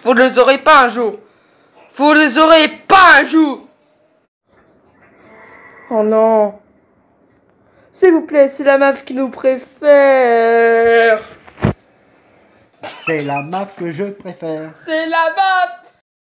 Vous les aurez pas un jour. Vous les aurez pas un jour. Oh non. S'il vous plaît, c'est la meuf qui nous préfère. C'est la meuf que je préfère. C'est la meuf